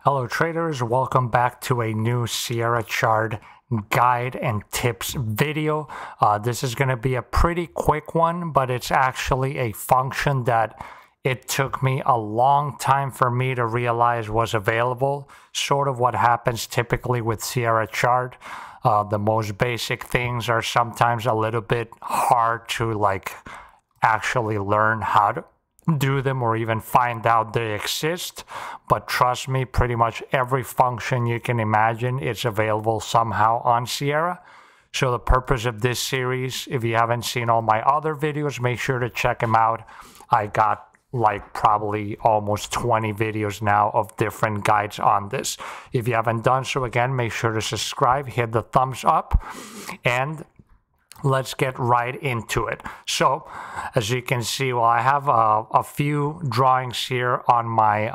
Hello traders, welcome back to a new Sierra chart guide and tips video. This is going to be a pretty quick one, but it's actually a function that it took me a long time for me to realize was available. Sort of what happens typically with Sierra chart. The most basic things are sometimes a little bit hard to actually learn how to do them or even find out they exist, but trust me, pretty much every function you can imagine is available somehow on Sierra. So the purpose of this series, if you haven't seen all my other videos, make sure to check them out. I got probably almost 20 videos now of different guides on this. If you haven't done so, again, make sure to subscribe, hit the thumbs up, and let's get right into it. So, as you can see, I have a few drawings here on my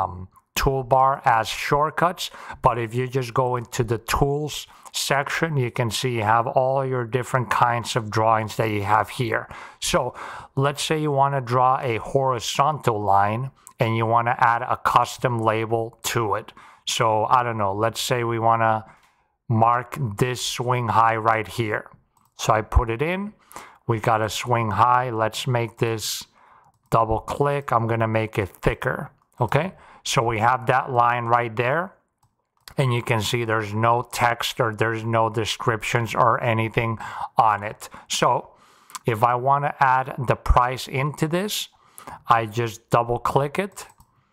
toolbar as shortcuts, but if you just go into the tools section, you can see you have all your different kinds of drawings that you have here. So, let's say you want to draw a horizontal line and you want to add a custom label to it. So, I don't know, let's say we want to mark this swing high right here. So I put it in, we got a swing high. Let's make this double click. I'm gonna make it thicker, okay? So we have that line right there, and you can see there's no text or there's no descriptions or anything on it. So if I wanna add the price into this, I just double click it,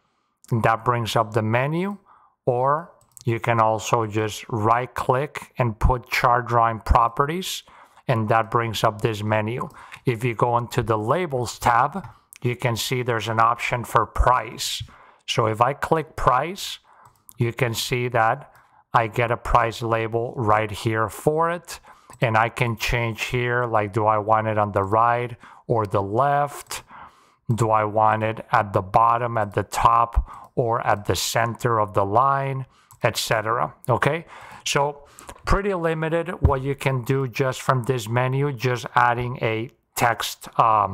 and that brings up the menu, or you can also just right click and put chart drawing properties, and that brings up this menu. If you go into the labels tab, you can see there's an option for price. So if I click price, you can see that I get a price label right here for it. And I can change here, like, do I want it on the right or the left? Do I want it at the bottom, at the top, or at the center of the line, etc. Okay, so pretty limited what you can do just from this menu, just adding a text,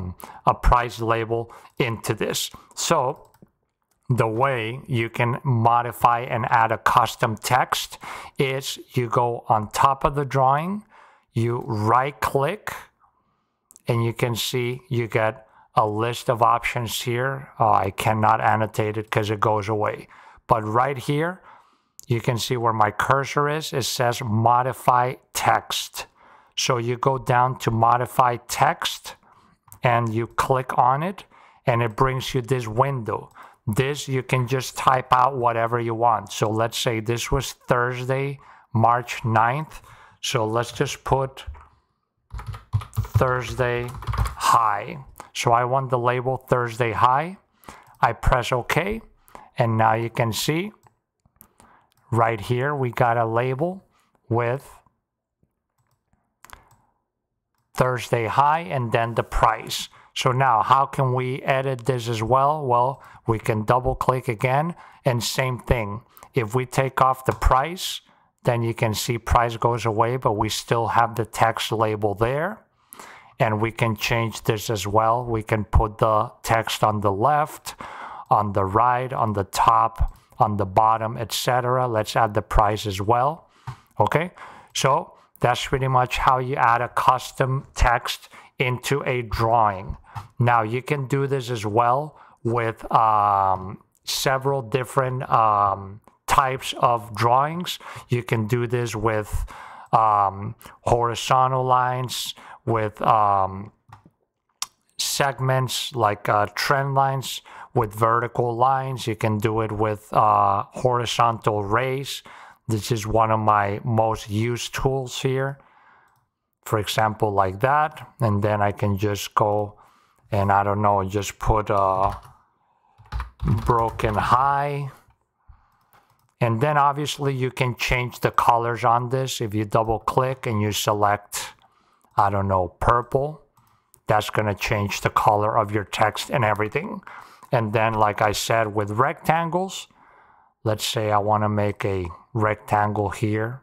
a price label into this. So the way you can modify and add a custom text is you go on top of the drawing, you right click, and you can see you get a list of options here. I cannot annotate it because it goes away. But right here, you can see where my cursor is. It says modify text. So you go down to modify text and you click on it, and it brings you this window. This, you can just type out whatever you want. So let's say this was Thursday, March 9th. So let's just put Thursday high. So I want the label Thursday high. I press OK, and now you can see right here, we got a label with Thursday high and then the price. So now how can we edit this as well? Well, we can double click again, and same thing. If we take off the price, then you can see price goes away, but we still have the text label there. And we can change this as well. We can put the text on the left, on the right, on the top, on the bottom, etc. Let's add the price as well. Okay, so that's pretty much how you add a custom text into a drawing. Now you can do this as well with several different types of drawings. You can do this with horizontal lines, with segments like trend lines, with vertical lines. You can do it with horizontal rays. This is one of my most used tools here. For example, like that. And then I can just go and, I don't know, just put a broken high. And then obviously you can change the colors on this. If you double click and you select, I don't know, purple, that's going to change the color of your text and everything. And then, like I said, with rectangles, let's say I want to make a rectangle here.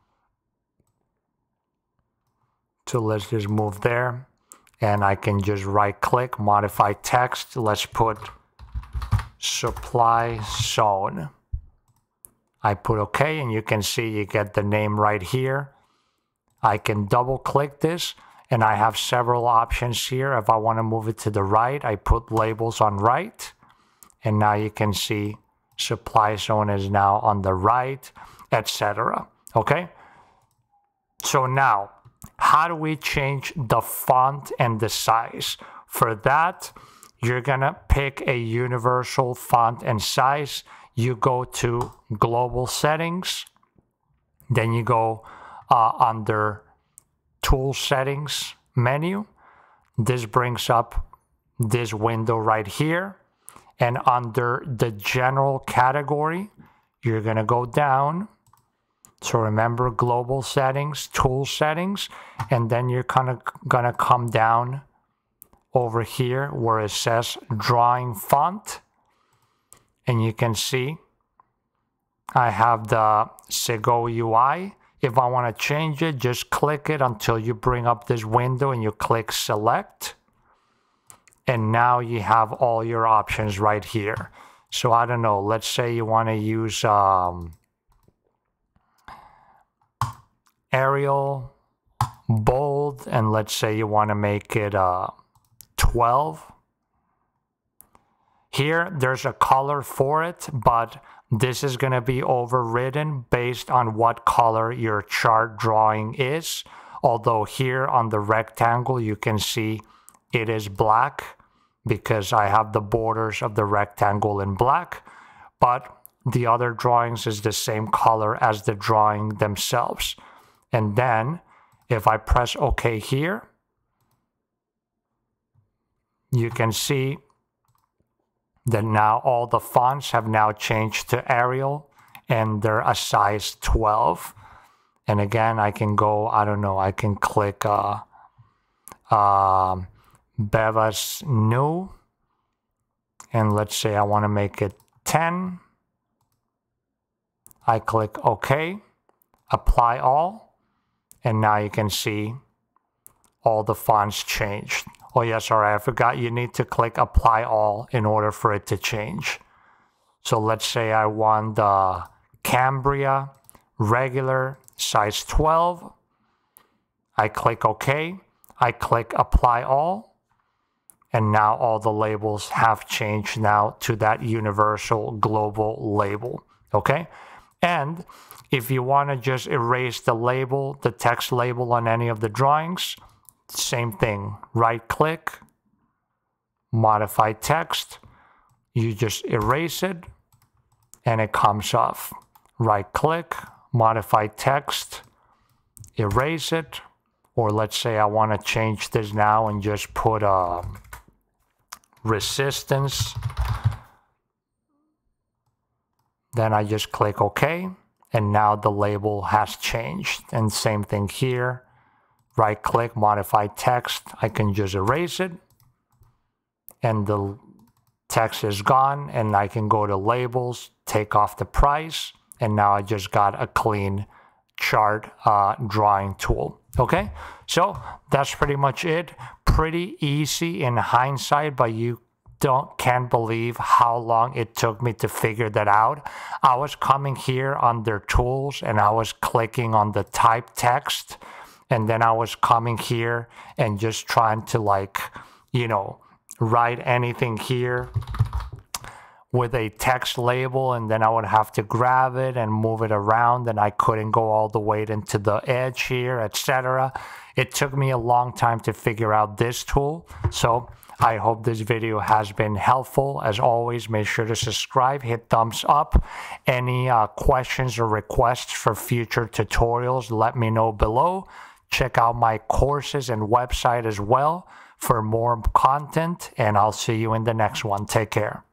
So let's just move there, and I can just right click, modify text. Let's put supply zone. I put OK, and you can see you get the name right here. I can double click this, and I have several options here. If I want to move it to the right, I put labels on right, and now you can see supply zone is now on the right, etc. Okay, so now how do we change the font and the size? For that, you're gonna pick a universal font and size. You go to global settings, then you go under tool settings menu. This brings up this window right here, and under the general category, you're gonna go down. So remember, global settings, tool settings, and then you're kind of gonna come down over here where it says drawing font, and you can see I have the Segoe UI. If I want to change it, just click it until you bring up this window and you click select, and now you have all your options right here. So I don't know, let's say you want to use Arial, bold, and let's say you want to make it 12. Here, there's a color for it, but this is going to be overridden based on what color your chart drawing is. Although here on the rectangle, you can see it is black because I have the borders of the rectangle in black, but the other drawings is the same color as the drawing themselves. And then if I press OK here, you can see that now all the fonts have now changed to Arial, and they're a size 12. And again, I can go, I don't know, I can click Bevas New, and let's say I want to make it 10. I click OK, apply all, and now you can see all the fonts changed. Oh yeah, sorry, I forgot you need to click apply all in order for it to change. So let's say I want the Cambria regular size 12. I click OK. I click apply all. And now all the labels have changed now to that universal global label. Okay? And if you want to just erase the label, the text label on any of the drawings, same thing. Right click, modify text. You just erase it and it comes off. Right click, modify text, erase it. Or let's say I want to change this now and just put resistance. Then I just click OK. And now the label has changed. And same thing here. Right click, modify text. I can just erase it. And the text is gone. And I can go to labels, take off the price. And now I just got a clean chart drawing tool. Okay, so that's pretty much it. Pretty easy in hindsight, but you can't believe how long it took me to figure that out. I was coming here under tools and I was clicking on the type text, and then I was coming here and just trying to, like, you know, write anything here with a text label, and then I would have to grab it and move it around, and I couldn't go all the way into the edge here, etc. It took me a long time to figure out this tool. So I hope this video has been helpful. As always, make sure to subscribe, hit thumbs up. Any questions or requests for future tutorials, let me know below. Check out my courses and website as well for more content, and I'll see you in the next one. Take care.